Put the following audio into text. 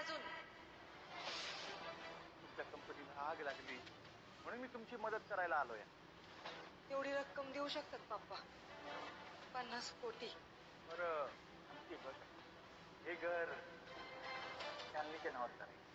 अजून. तुमच्या कंपनीला आग लागली म्हणून मी तुमची मदत करायला आलोय. एवढी रक्कम देऊ शकतात पप्पा? 50 कोटी. बरं हे बघ, हे घर शालिनीच्या नावावर करायचं.